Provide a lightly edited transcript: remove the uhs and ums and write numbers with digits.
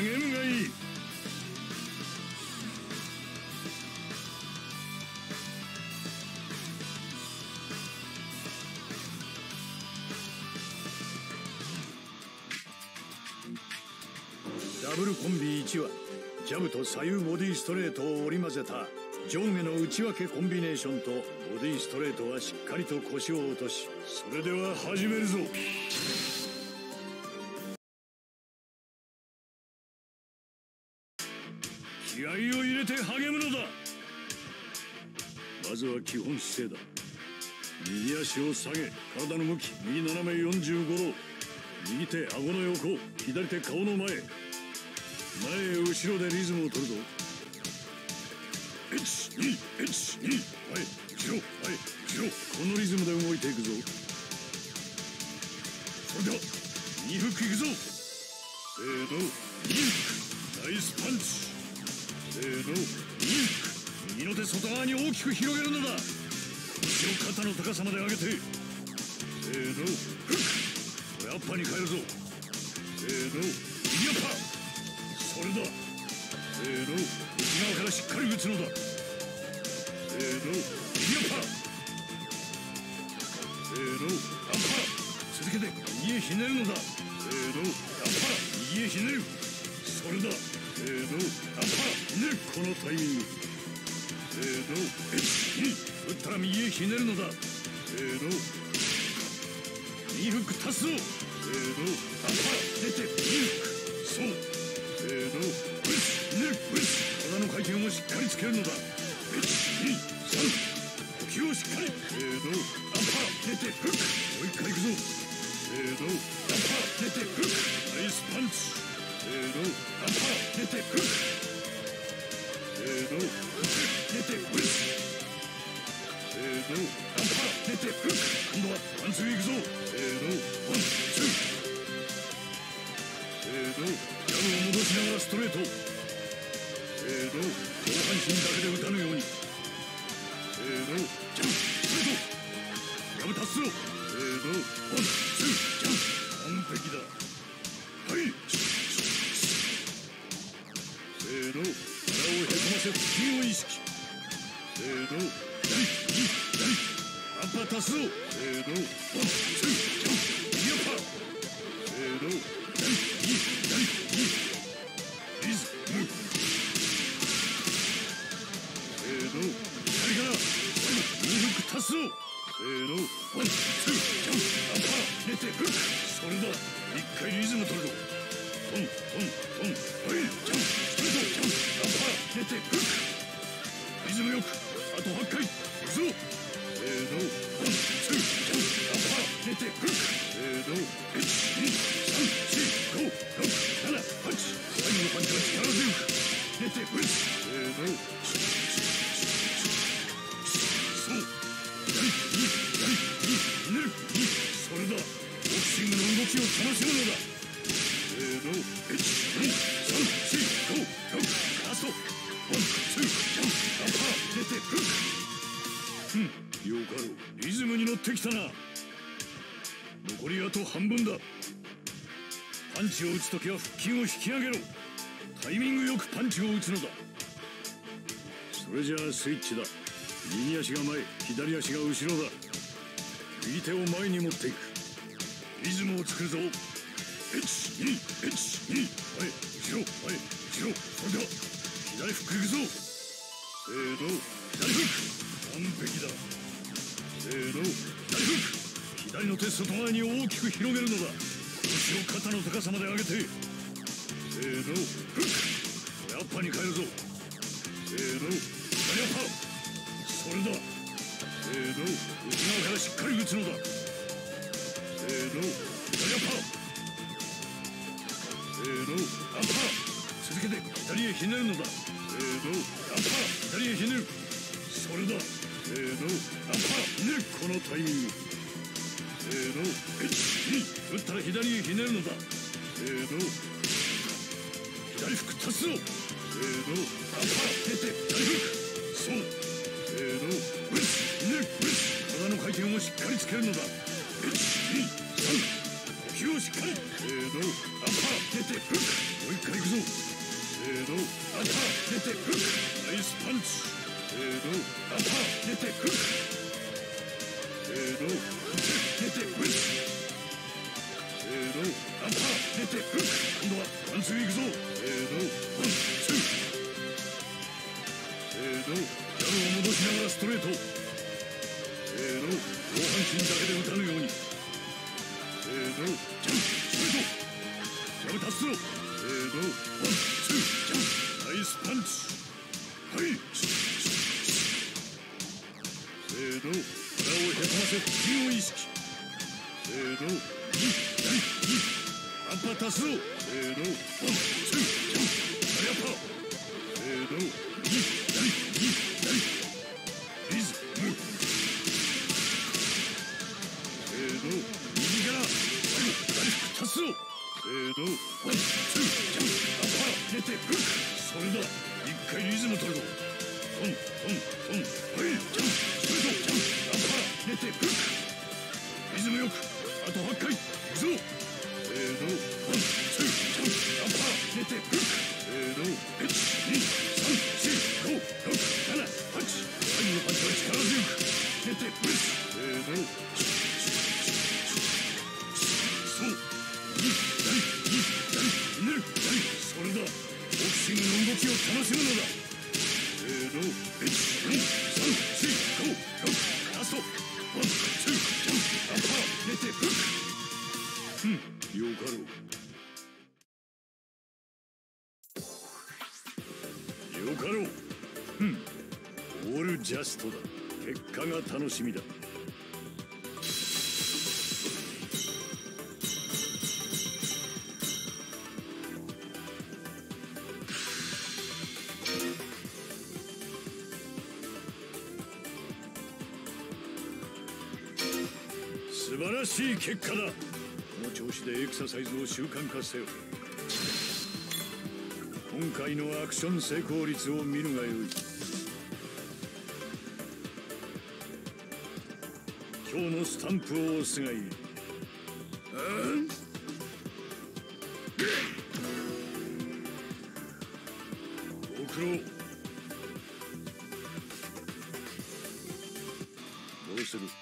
励むがいい。ダブルコンビ1はジャブと左右ボディストレートを織り交ぜた上下の内訳コンビネーションと、ボディストレートはしっかりと腰を落とし、それでは始めるぞ。気合を入れて励むのだ。まずは基本姿勢だ。右足を下げ、体の向き右斜め45度、右手顎の横、左手顔の前、前へ後ろでリズムを取るぞ。1、2、1、2、前、後ろ、前、後ろ、このリズムで動いていくぞ。それでは2フックいくぞ。せーの、2フック、ナイスパンチ。せーの、2フック、右の手外側に大きく広げるのだ。腰を肩の高さまで上げて、せーの、フック、これアッパーに変えるぞ。せーの、右アッパー、それだ。せーの、内側からしっかり打つのだ。せーの、右アッパー、せーの、アッパー、続けて右へひねるのだ。せーの、アッパー、右へひねる、それだ。せーの、アッパー、ひねる、このタイミング。せーの、1、2、打ったら右へひねるのだ。せーの、2フック足すぞ。せーの、アッパー、出て、2フック、そう。せーの、ウィス、ひねる、ウィス、体の回転をしっかりつけるのだ。1、2、3、呼吸をしっかり。せーの、アッパー、出て、フック、もう一回いくぞ。せーの、アッパー、出て、フック、ナイスパンチ。せーの、アッパー、出て、フック、せーの、フック、出て、ウィス、せーの、アッパー、出て、フック、今度はワンツーいくぞ。せーの、ワンツー、せーの、ジャブを戻しながらストレート。せーの、上半身だけで打たぬように。せーの、ジャブ、ストレート、ジャブ足すぞ。せーの、ワンツー、ジャブ、完璧だ。はい、せーの、腹をへこませ腹筋を意識。せーの、左、右、左、アッパー足すぞ。せーの、ワンツー、ジャブ、右アッパー。せーの、左、右、左、右、リズム。せーの、左から最後2フック足すぞ。せーの、ワンツー、ジャブ、アッパー、出てフック、それだ。一回リズム取るぞ。トントントン、はい、ジャンプ、ストレート、ジャンプ、アッパー、出てフック、リズムよくあと8回いくぞ。せーの、ワンツー、ジャンプ、アッパー、出てフック、せーの、1、2、3、4、5、6、7、8、最後のパンチは力強く出てフック、せーの、そう、左、右、左、右、ひねる、右、それだ。ボクシングの動きを楽しむのだ。せーの、1、2、3、4、5、6、ラスト、ワン、ツー、ジャンプ、アッパー、出てフック。よかろう、リズムに乗ってきたな。残りあと半分だ。パンチを打つときは腹筋を引き上げろ。タイミングよくパンチを打つのだ。それじゃあスイッチだ。右足が前、左足が後ろだ。右手を前に持っていく。リズムを作るぞ。1、2、1、2、前、後ろ、前、後ろ。それでは左フックいくぞ。せーの、左フック、完璧だ。せーの、左フック、左の手外側に大きく広げるのだ。腰を肩の高さまで上げて。せーの、フック、これアッパーに変えるぞ。せーの、左アッパー、それだ。せーの、内側からしっかり打つのだ。せーの、左アッパー、せーの、アッパー、続けて左へひねるのだ。せーの、アッパー、左へひねる、それだ。せーの、アッパー、ひねる、このタイミング。せーの、1、2、打ったら左へひねるのだ。せーの、左フック足すぞ。せーの、アッパー、出て左フック、そう。せーの、ウィス、ひねる、ウィス、体の回転をしっかりつけるのだ。1、2、3、呼吸をしっかり。アッパー出てフック。もう一回行くぞ。アッパー出てフック。ナイスパンチ。アッパー出てフック。出てフック。アッパー出てフック。今度はワンツー行くぞ。ワンツー。ギャルを戻しながらストレート。上半身だけで打たぬように。ジャンプストレート。ジャブ立つぞ。ワンツージャンプ。ナイスパンチ。はい。腹をへこませ腹筋を意識。アッパー立つぞ。ワンツージャンプ。左アッパー。リズム。右から最後立つぞ。ワンツージャンプ。アッパー出てフック。それだ。一回リズム取るぞ。トントントン。はいジャンプストレートジャンプ。アッパー出てフック。リズムよくあと8回いくぞ。ワンツージャンプ。アッパー出てフック。1、2、3、4、5、6、7、8。最後のパンチは力強く出てプレス。そう右左右左ひねる左。それだ。ボクシングの動きを楽しむのだ。1、2、3、4、5、6。ラストワンツージャンプ。アッパー出てフック。よかろう。よかろう。オールジャストだ。結果が楽しみだ。素晴らしい結果だ。この調子でエクササイズを習慣化せよ。今回のアクション成功率を見るがよい。今日のスタンプを押すがいい。ご苦労。どうする？